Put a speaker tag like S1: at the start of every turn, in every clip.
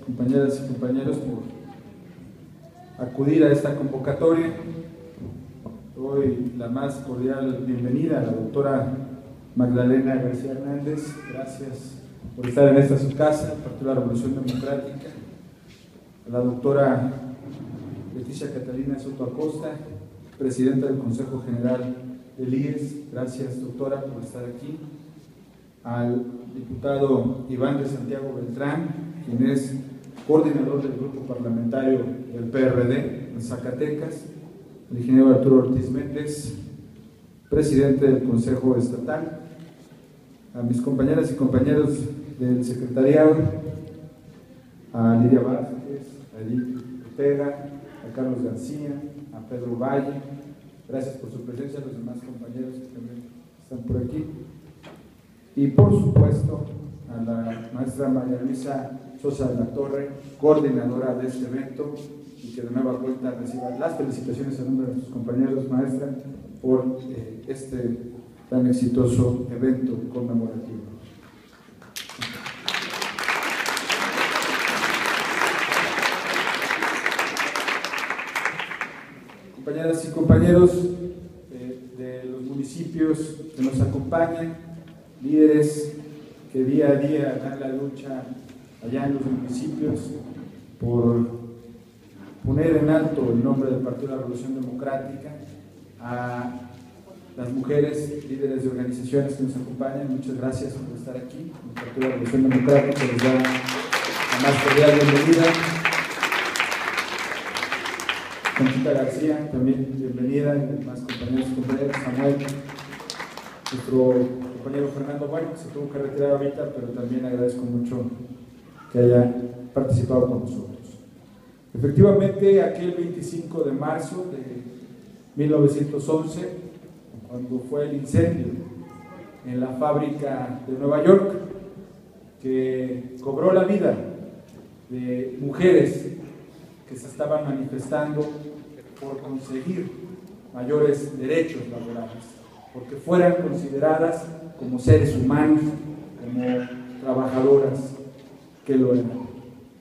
S1: compañeras y compañeros, por acudir a esta convocatoria. Doy la más cordial bienvenida a la doctora Magdalena García Hernández. Gracias por estar en esta su casa, el Partido de la Revolución Democrática. A la doctora Leticia Catalina Soto Acosta, presidenta del Consejo General del IES. Gracias, doctora, por estar aquí. Al diputado Iván de Santiago Beltrán, quien es coordinador del grupo parlamentario del PRD en Zacatecas. El ingeniero Arturo Ortiz Méndez, presidente del Consejo Estatal. A mis compañeras y compañeros del secretariado, a Lidia Vázquez, a Edith Ortega, a Carlos García, a Pedro Valle. Gracias por su presencia, a los demás compañeros que también están por aquí. Y por supuesto a la maestra María Luisa Sosa de la Torre, coordinadora de este evento, y que de nueva cuenta reciba las felicitaciones en nombre de nuestros compañeros, maestra, por este tan exitoso evento conmemorativo. Compañeras y compañeros de los municipios que nos acompañan, líderes que día a día dan la lucha allá en los municipios por poner en alto el nombre del Partido de la Revolución Democrática, a las mujeres líderes de organizaciones que nos acompañan. Muchas gracias por estar aquí. El Partido de la Revolución Democrática les da la más cordial bienvenida. Conchita García, también bienvenida, y demás compañeros y compañeras. Samuel, nuestro compañero Fernando Bueno, que se tuvo que retirar ahorita, pero también agradezco mucho que haya participado con nosotros. Efectivamente, aquel 25 de marzo de 1911, cuando fue el incendio en la fábrica de Nueva York, que cobró la vida de mujeres que se estaban manifestando por conseguir mayores derechos laborales, porque fueran consideradas como seres humanos, como trabajadoras que lo eran.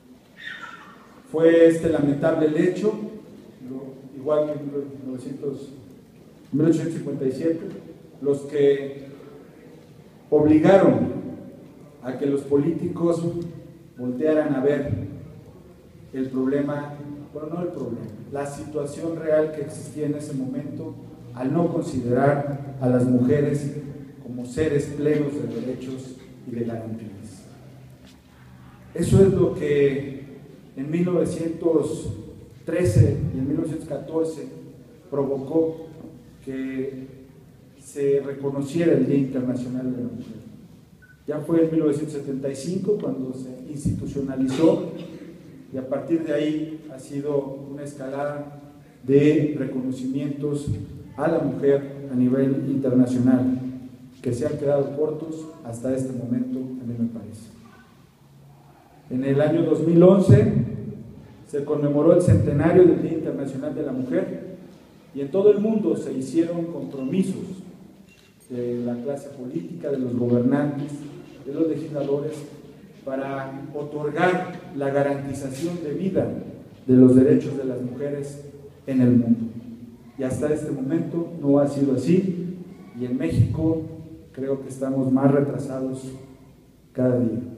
S1: Fue este lamentable el hecho, igual que en 1857, los que obligaron a que los políticos voltearan a ver el problema, bueno, no el problema, la situación real que existía en ese momento, al no considerar a las mujeres como seres plenos de derechos y de garantías. Eso es lo que en 1913 y en 1914 provocó que se reconociera el Día Internacional de la Mujer. Ya fue en 1975 cuando se institucionalizó, y a partir de ahí ha sido una escalada de reconocimientos a la mujer a nivel internacional, que se han quedado cortos hasta este momento, a mí me parece. En el año 2011 se conmemoró el centenario del Día Internacional de la Mujer, y en todo el mundo se hicieron compromisos de la clase política, de los gobernantes, de los legisladores, para otorgar la garantización de vida de los derechos de las mujeres en el mundo. Y hasta este momento no ha sido así, y en México creo que estamos más retrasados cada día.